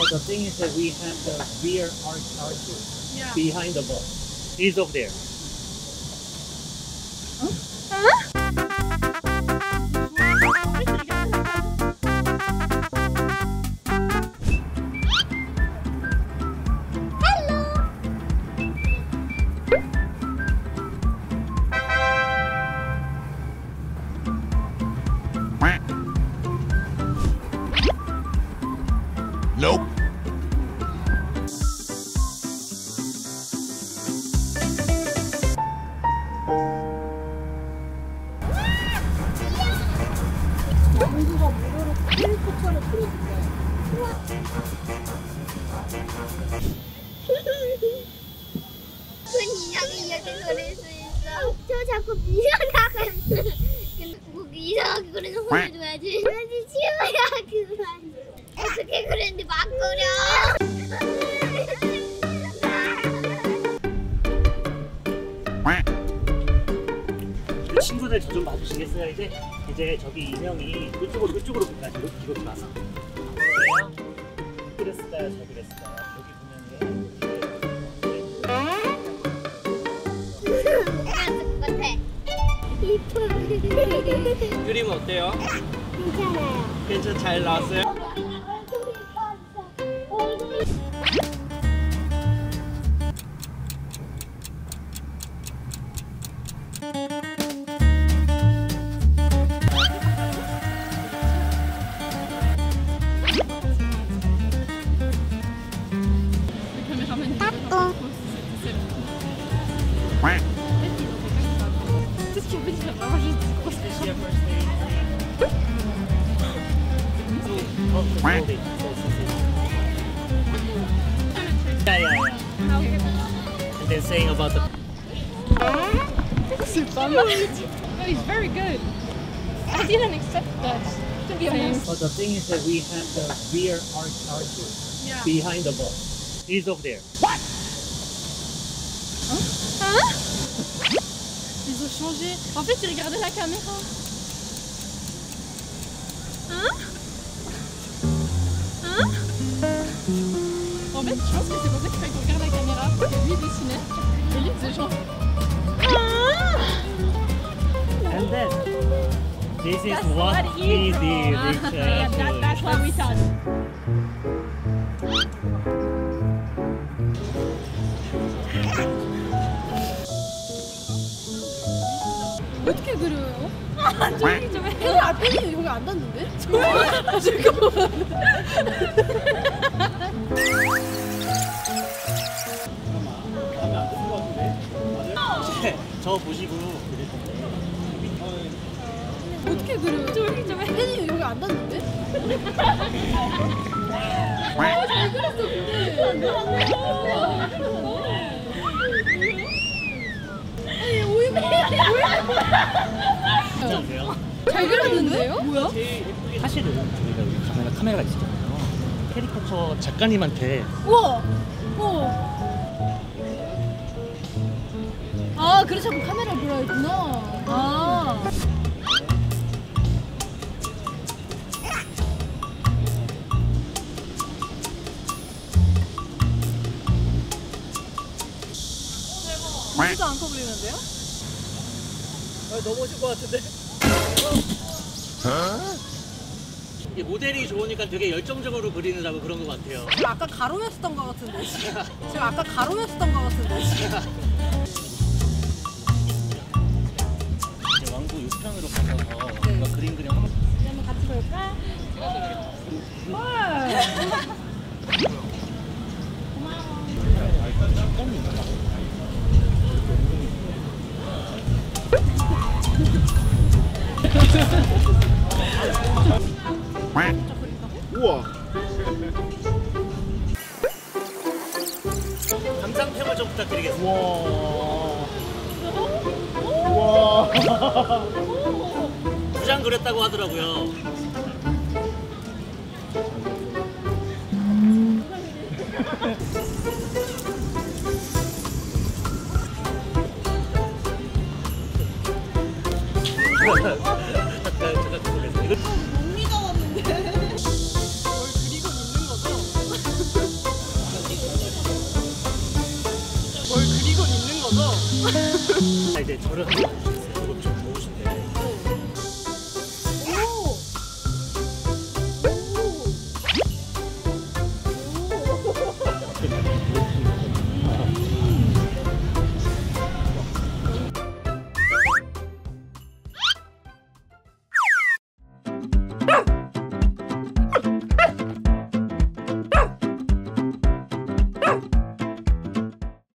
But the thing is that we have the rear archer behind the bus. He's over there. Nope. 공주가 무료로 캐릭터처럼 그려줄까요? 그 인형이 이렇게 그릴 수 있어. 저 자꾸 이상하게 뭐 이상하게 그리는 걸 줘야지. 그래야지 치워야 그만. 어떻게 그랬는데 막 그려. 친구들 저 좀 봐주시겠어요? 이제 저기 인형이 이쪽으로 볼까요? 뒤로 가서. 그랬을까요? 잘 그랬을까요? 여기 보면은 그림 어때요? 괜찮아요. 괜찮 잘 나왔어요? Yeah. And then saying about the. Oh, he's very good. I didn't expect that, to be honest. But the thing is that we have the rear archer behind the bus. He's over there. What? Hein? Ils ont changé. En fait, ils regardaient la caméra. Hein? Hein? En fait, je pense que c'est pour ça qu'il fallait qu'on regarde la caméra. Parce que lui, il dessinait. Et lui, il faisait genre. And then this is That's what what he he did. Yeah, that's what we thought. 어떻게 그려요? 저기 좀 해. 앞에는 여기 안 닿는데? 잠깐만. 저 보시고 어떻게 그려요? 저기 좀 해. 펜이 여기 안 닿는데? 잘 그렸어, 근데. 아니 오이메 괜찮으세요? 잘 그렸는데요? 뭐야? 사실은 저희가 여기 카메라가 있었잖아요. 캐리커처 작가님한테 우와! 아 그래서 자꾸 카메라를 보라 했구나. 아 보지도 않고 그리는데요? 넘어질 것 같은데? 이게 모델이 좋으니까 되게 열정적으로 그리느라고 그런 것 같아요. 제가 아까 가로였었던 것 같은데. 제가 아까 가로였었던 것 같은데. 이제 왕구 요편으로 가셔서 우리가 그림 그림 한번. 한번 같이 볼까? 우와. 감상평을 좀 부탁드리겠습니다. 우와. 두 장 그렸다고 하더라고요. 못 믿어봤는데. 뭘 그리고 있는 거죠? 자, 이제 저를 한번